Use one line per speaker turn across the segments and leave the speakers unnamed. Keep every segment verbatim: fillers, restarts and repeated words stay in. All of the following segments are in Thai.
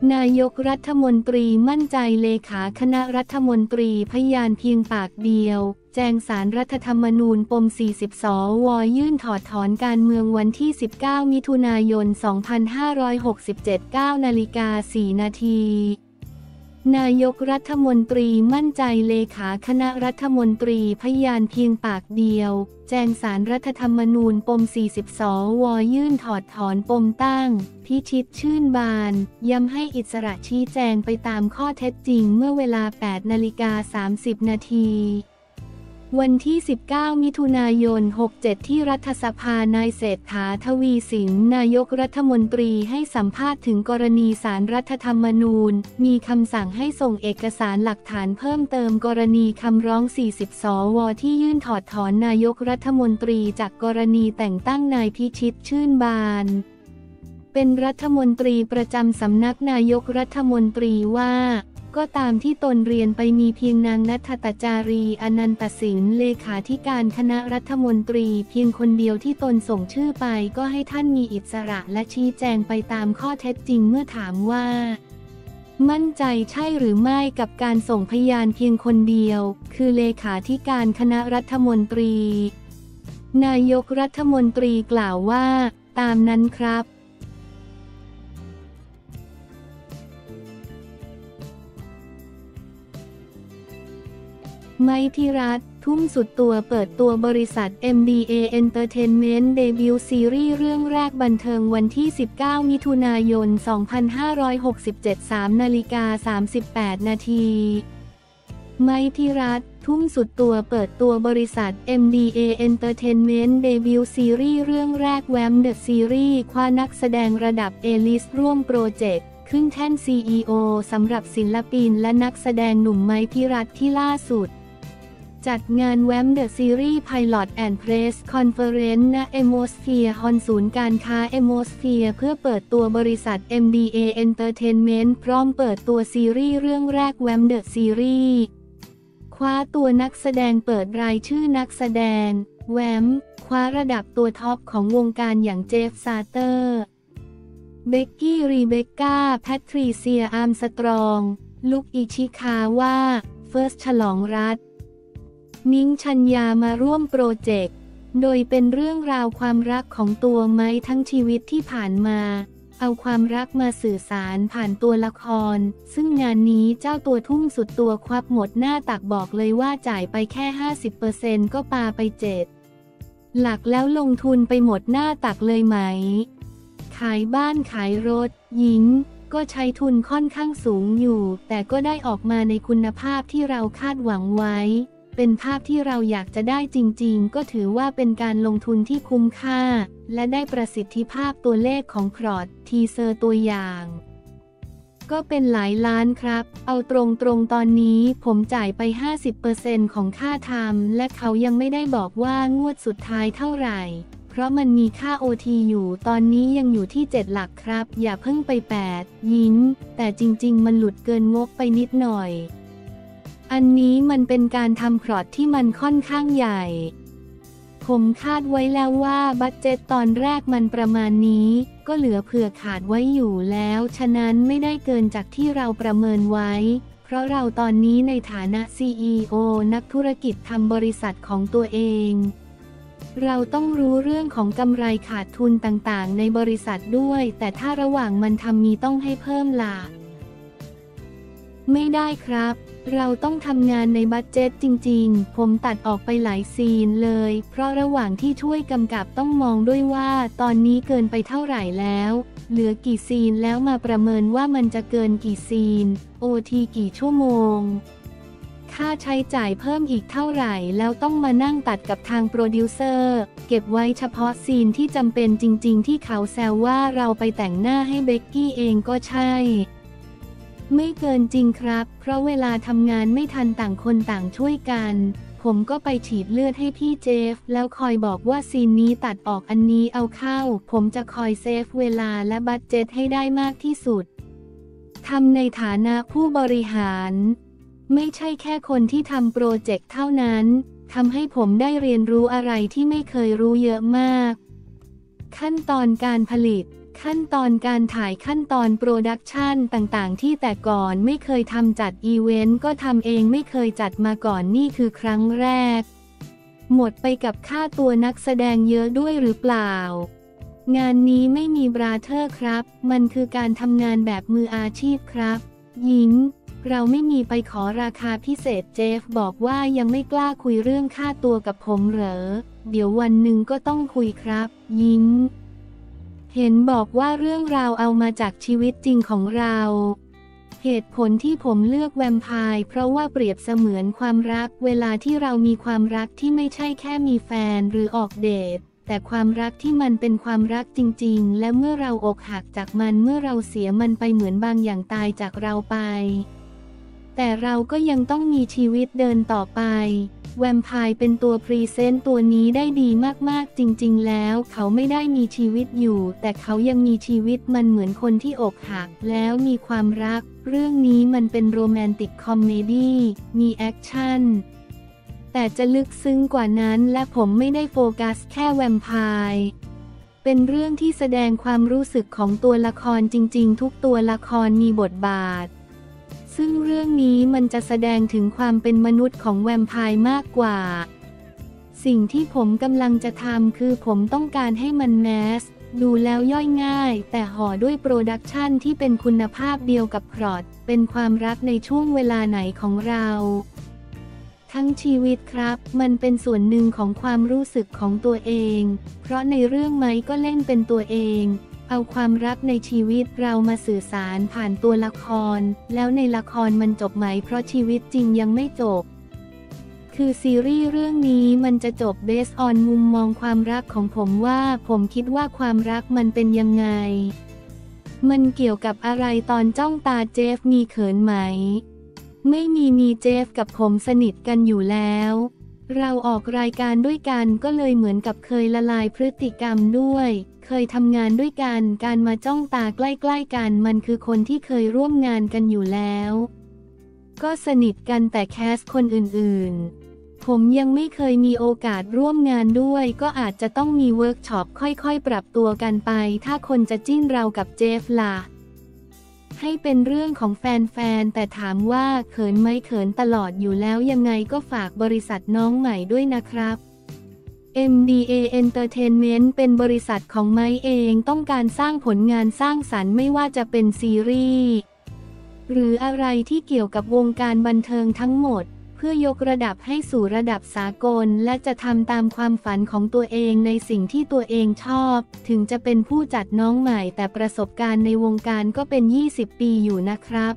นายกรัฐมนตรีมั่นใจเลขาคณะรัฐมนตรีพยานเพียงปากเดียวแจงศาลรัฐธรรมนูญปมสี่สิบสวยื่นถอดถอนการเมืองวันที่สิบเก้ามิถุนายนสองพันห้าร้อยหกสิบเจ็ด เก้านาฬิกาสี่นาทีนายกรัฐมนตรีมั่นใจเลขาคณะรัฐมนตรีพยานเพียงปากเดียวแจงศาลรัฐธรรมนูญปมสี่สิบสวยื่นถอดถอนปมตั้งพิชิตชื่นบานย้ำให้อิสระชี้แจงไปตามข้อเท็จจริงเมื่อเวลา แปดนาฬิกาสามสิบนาทีวันที่สิบเก้ามิถุนายนหกเจ็ดที่รัฐสภานายเศรษฐาทวีสินนายกรัฐมนตรีให้สัมภาษณ์ถึงกรณีศาลรัฐธรรมนูญมีคำสั่งให้ส่งเอกสารหลักฐานเพิ่มเติมกรณีคำร้องสี่สิบสวที่ยื่นถอดถอนนายกรัฐมนตรีจากกรณีแต่งตั้งนายพิชิตชื่นบานเป็นรัฐมนตรีประจำสำนักนายกรัฐมนตรีว่าก็ตามที่ตนเรียนไปมีเพียงนางณัฐตจารีอนันตสิงห์เลขาธิการคณะรัฐมนตรีเพียงคนเดียวที่ตนส่งชื่อไปก็ให้ท่านมีอิสระและชี้แจงไปตามข้อเท็จจริงเมื่อถามว่ามั่นใจใช่หรือไม่กับการส่งพยานเพียงคนเดียวคือเลขาธิการคณะรัฐมนตรีนายกรัฐมนตรีกล่าวว่าตามนั้นครับไมค์พิรัตน์ทุ่มสุดตัวเปิดตัวบริษัท เอ็ม ดี เอ Entertainment เดบิวต์ซีรีส์เรื่องแรกบันเทิงวันที่สิบเก้ามิถุนายนสองพันห้าร้อยหกสิบเจ็ด สามนาฬิกาสามสิบแปดนาทีไมค์พิรัตน์ทุ่มสุดตัวเปิดตัวบริษัท เอ็ม ดี เอ Entertainment เดบิวต์ซีรีส์เรื่องแรกแวม The Series คว้านักแสดงระดับ A-List ร่วมโปรเจกต์ขึ้นแท่น ซี อี โอ สำหรับศิลปินและนักแสดงหนุ่มไมค์พิรัตน์ที่ล่าสุดจัดงานแวม The Series Pilot and Press Conference ณ Atmosphere Hall ศูนย์การค้า Atmosphere เพื่อเปิดตัวบริษัท เอ็ม ดี เอ Entertainment พร้อมเปิดตัวซีรีส์เรื่องแรกแวม The Series คว้าตัวนักแสดงเปิดรายชื่อนักแสดงแวมคว้าระดับตัวท็อปของวงการอย่างเจฟซาเตอร์เบกกี้รีเบคก้าแพทริเซียอาร์มสตรองลุคอิชิคาว่าเฟิร์สฉลองรัฐนิ้งชัญญามาร่วมโปรเจกต์โดยเป็นเรื่องราวความรักของตัวไม้ทั้งชีวิตที่ผ่านมาเอาความรักมาสื่อสารผ่านตัวละครซึ่งงานนี้เจ้าตัวทุ่มสุดตัวควักหมดหน้าตักบอกเลยว่าจ่ายไปแค่ ห้าสิบเปอร์เซ็นต์ ก็ปาไปเจ็ดหลักแล้วลงทุนไปหมดหน้าตักเลยไหมขายบ้านขายรถหญิงก็ใช้ทุนค่อนข้างสูงอยู่แต่ก็ได้ออกมาในคุณภาพที่เราคาดหวังไว้เป็นภาพที่เราอยากจะได้จริงๆก็ถือว่าเป็นการลงทุนที่คุ้มค่าและได้ประสิทธิภาพตัวเลขของพลอตทีเซอร์ตัวอย่างก็เป็นหลายล้านครับเอาตรงๆตอนนี้ผมจ่ายไป ห้าสิบเปอร์เซ็นต์ ของค่าทำและเขายังไม่ได้บอกว่างวดสุดท้ายเท่าไหร่เพราะมันมีค่า โอ ที อยู่ตอนนี้ยังอยู่ที่เจ็ดหลักครับอย่าเพิ่งไปแปดยิ้มแต่จริงๆมันหลุดเกินงบไปนิดหน่อยอันนี้มันเป็นการทำพลอตที่มันค่อนข้างใหญ่ผมคาดไว้แล้วว่าบัดเจ็ตตอนแรกมันประมาณนี้ก็เหลือเผื่อขาดไว้อยู่แล้วฉะนั้นไม่ได้เกินจากที่เราประเมินไว้เพราะเราตอนนี้ในฐานะ ซี อี โอ นักธุรกิจทำบริษัทของตัวเองเราต้องรู้เรื่องของกำไรขาดทุนต่างๆในบริษัทด้วยแต่ถ้าระหว่างมันทำมีต้องให้เพิ่มล่ะไม่ได้ครับเราต้องทำงานในบัดเจ็ตจริงๆผมตัดออกไปหลายซีนเลยเพราะระหว่างที่ช่วยกำกับต้องมองด้วยว่าตอนนี้เกินไปเท่าไหร่แล้วเหลือกี่ซีนแล้วมาประเมินว่ามันจะเกินกี่ซีน โอ ที กี่ชั่วโมงค่าใช้จ่ายเพิ่มอีกเท่าไหร่แล้วต้องมานั่งตัดกับทางโปรดิวเซอร์เก็บไว้เฉพาะซีนที่จำเป็นจริงๆที่เขาแซวว่าเราไปแต่งหน้าให้เบกกี้เองก็ใช่ไม่เกินจริงครับเพราะเวลาทำงานไม่ทันต่างคนต่างช่วยกันผมก็ไปฉีดเลือดให้พี่เจฟแล้วคอยบอกว่าซีนนี้ตัดออกอันนี้เอาเข้าผมจะคอยเซฟเวลาและบัดเจ็ตให้ได้มากที่สุดทำในฐานะผู้บริหารไม่ใช่แค่คนที่ทำโปรเจกต์เท่านั้นทำให้ผมได้เรียนรู้อะไรที่ไม่เคยรู้เยอะมากขั้นตอนการผลิตขั้นตอนการถ่ายขั้นตอนโปรดักชันต่างๆที่แต่ก่อนไม่เคยทำจัดอีเวนต์ก็ทำเองไม่เคยจัดมาก่อนนี่คือครั้งแรกหมดไปกับค่าตัวนักแสดงเยอะด้วยหรือเปล่างานนี้ไม่มีบราเธอร์ครับมันคือการทำงานแบบมืออาชีพครับยิ้มเราไม่มีไปขอราคาพิเศษเจฟบอกว่ายังไม่กล้าคุยเรื่องค่าตัวกับผมเหรอเดี๋ยววันหนึ่งก็ต้องคุยครับยิ้มเห็นบอกว่าเรื่องราวเอามาจากชีวิตจริงของเราเหตุผลที่ผมเลือกแวมไพร์เพราะว่าเปรียบเสมือนความรักเวลาที่เรามีความรักที่ไม่ใช่แค่มีแฟนหรือออกเดทแต่ความรักที่มันเป็นความรักจริงๆและเมื่อเราอกหักจากมันเมื่อเราเสียมันไปเหมือนบางอย่างตายจากเราไปแต่เราก็ยังต้องมีชีวิตเดินต่อไปแวมไพร์เป็นตัวพรีเซนต์ตัวนี้ได้ดีมากๆจริงๆแล้วเขาไม่ได้มีชีวิตอยู่แต่เขายังมีชีวิตมันเหมือนคนที่อกหักแล้วมีความรักเรื่องนี้มันเป็นโรแมนติกคอมเมดี้มีแอคชั่นแต่จะลึกซึ้งกว่านั้นและผมไม่ได้โฟกัสแค่แวมไพร์เป็นเรื่องที่แสดงความรู้สึกของตัวละครจริงๆทุกตัวละครมีบทบาทซึ่งเรื่องนี้มันจะแสดงถึงความเป็นมนุษย์ของแวมไพร์มากกว่าสิ่งที่ผมกำลังจะทำคือผมต้องการให้มันแมสดูแล้วย่อยง่ายแต่ห่อด้วยโปรดักชันที่เป็นคุณภาพเดียวกับพล็อตเป็นความรักในช่วงเวลาไหนของเราทั้งชีวิตครับมันเป็นส่วนหนึ่งของความรู้สึกของตัวเองเพราะในเรื่องไม้ก็เล่นเป็นตัวเองเอาความรักในชีวิตเรามาสื่อสารผ่านตัวละครแล้วในละครมันจบไหมเพราะชีวิตจริงยังไม่จบคือซีรีส์เรื่องนี้มันจะจบเบสออนมุมมองความรักของผมว่าผมคิดว่าความรักมันเป็นยังไงมันเกี่ยวกับอะไรตอนจ้องตาเจฟมีเขินไหมไม่มีมีเจฟกับผมสนิทกันอยู่แล้วเราออกรายการด้วยกันก็เลยเหมือนกับเคยละลายพฤติกรรมด้วยเคยทำงานด้วยกันการมาจ้องตาใกล้ๆกันมันคือคนที่เคยร่วมงานกันอยู่แล้วก็สนิทกันแต่แคสคนอื่นๆผมยังไม่เคยมีโอกาสร่วมงานด้วยก็อาจจะต้องมีเวิร์กช็อปค่อยๆปรับตัวกันไปถ้าคนจะจิ้นเรากับเจฟล่ะให้เป็นเรื่องของแฟนๆแต่ถามว่าเขินไหมเขินตลอดอยู่แล้วยังไงก็ฝากบริษัทน้องใหม่ด้วยนะครับ เอ็ม ดี เอ Entertainment เป็นบริษัทของไม้เองต้องการสร้างผลงานสร้างสรรค์ไม่ว่าจะเป็นซีรีส์หรืออะไรที่เกี่ยวกับวงการบันเทิงทั้งหมดเพื่อยกระดับให้สู่ระดับสากลและจะทำตามความฝันของตัวเองในสิ่งที่ตัวเองชอบถึงจะเป็นผู้จัดน้องใหม่แต่ประสบการณ์ในวงการก็เป็นยี่สิบปีอยู่นะครับ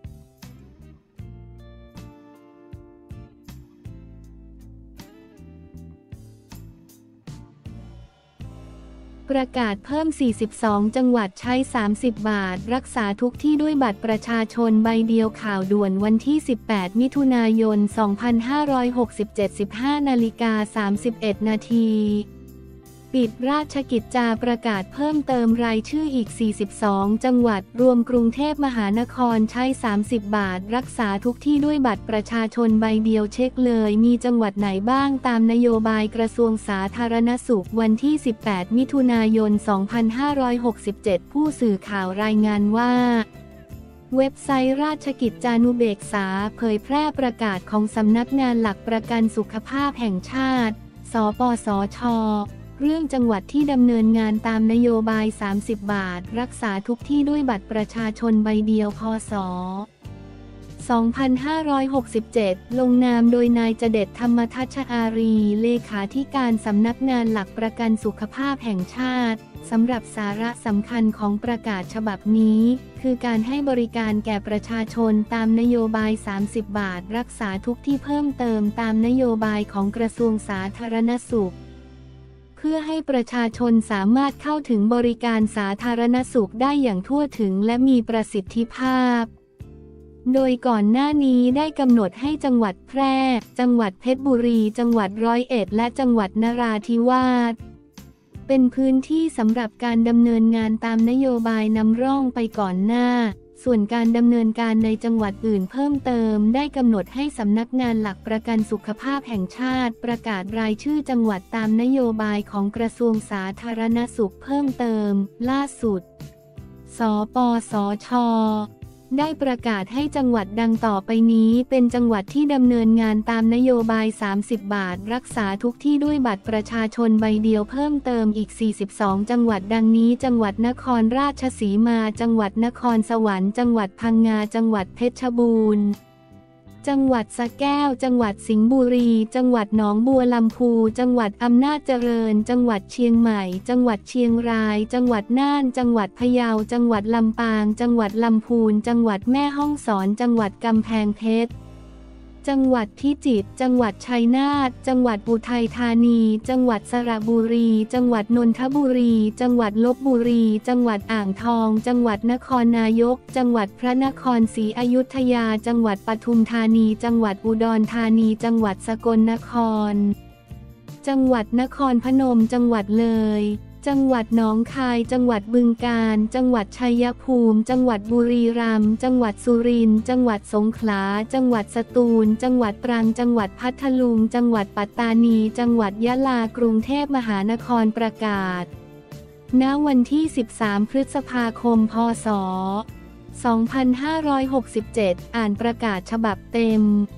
ประกาศเพิ่มสี่สิบสองจังหวัดใช้สามสิบบาทรักษาทุกที่ด้วยบัตรประชาชนใบเดียวข่าวด่วนวันที่สิบแปดมิถุนายนสองพันห้าร้อยหกสิบเจ็ด สิบห้านาฬิกาสามสิบเอ็ดนาทีปิดราชกิจจาประกาศเพิ่มเติมรายชื่ออีกสี่สิบสองจังหวัดรวมกรุงเทพมหานครใช้สามสิบบาทรักษาทุกที่ด้วยบัตรประชาชนใบเดียวเช็คเลยมีจังหวัดไหนบ้างตามนโยบายกระทรวงสาธารณสุขวันที่สิบแปดมิถุนายนสองพันห้าร้อยหกสิบเจ็ดผู้สื่อข่าวรายงานว่าเว็บไซต์ราชกิจจานุเบกษาเผยแพร่ประกาศของสำนักงานหลักประกันสุขภาพแห่งชาติสปสช.เรื่องจังหวัดที่ดำเนินงานตามนโยบายสามสิบบาทรักษาทุกที่ด้วยบัตรประชาชนใบเดียวพ.ศ. สองพันห้าร้อยหกสิบเจ็ดลงนามโดยนายจเด็ดธรรมทัชอารีเลขาธิการสำนักงานหลักประกันสุขภาพแห่งชาติสำหรับสาระสำคัญของประกาศฉบับนี้คือการให้บริการแก่ประชาชนตามนโยบายสามสิบบาทรักษาทุกที่เพิ่มเติมตามนโยบายของกระทรวงสาธารณสุขเพื่อให้ประชาชนสามารถเข้าถึงบริการสาธารณสุขได้อย่างทั่วถึงและมีประสิทธิภาพโดยก่อนหน้านี้ได้กำหนดให้จังหวัดแพร่ จังหวัดเพชรบุรี จังหวัดร้อยเอ็ดและจังหวัดนราธิวาสเป็นพื้นที่สำหรับการดำเนินงานตามนโยบายนำร่องไปก่อนหน้าส่วนการดำเนินการในจังหวัดอื่นเพิ่มเติมได้กำหนดให้สำนักงานหลักประกันสุขภาพแห่งชาติประกาศรายชื่อจังหวัดตามนโยบายของกระทรวงสาธารณสุขเพิ่มเติมล่าสุดสปสช.ได้ประกาศให้จังหวัดดังต่อไปนี้เป็นจังหวัดที่ดำเนินงานตามนโยบายสามสิบบาทรักษาทุกที่ด้วยบัตรประชาชนใบเดียวเพิ่มเติมอีกสี่สิบสองจังหวัดดังนี้จังหวัดนครราชสีมาจังหวัดนครสวรรค์จังหวัดพังงาจังหวัดเพชรบูรณ์จังหวัดสระแก้วจังหวัดสิงห์บุรีจังหวัดหนองบัวลำพูจังหวัดอำนาจเจริญจังหวัดเชียงใหม่จังหวัดเชียงรายจังหวัดน่านจังหวัดพะเยาจังหวัดลำปางจังหวัดลำพูนจังหวัดแม่ฮ่องสอนจังหวัดกำแพงเพชรจังหวัดพิจิตรจังหวัดชัยนาทจังหวัดอุทัยธานีจังหวัดสระบุรีจังหวัดนนทบุรีจังหวัดลพบุรีจังหวัดอ่างทองจังหวัดนครนายกจังหวัดพระนครศรีอยุธยาจังหวัดปทุมธานีจังหวัดอุดรธานีจังหวัดสกลนครจังหวัดนครพนมจังหวัดเลยจังหวัดหนองคายจังหวัดบึงกาฬจังหวัดชัยภูมิจังหวัดบุรีรัมย์จังหวัดสุรินทร์จังหวัดสงขลาจังหวัดสตูลจังหวัดตรังจังหวัดพัทลุงจังหวัดปัตตานีจังหวัดยะลากรุงเทพมหานครประกาศณวันที่สิบสามพฤษภาคมพ.ศ. สองพันห้าร้อยหกสิบเจ็ดอ่านประกาศฉบับเต็ม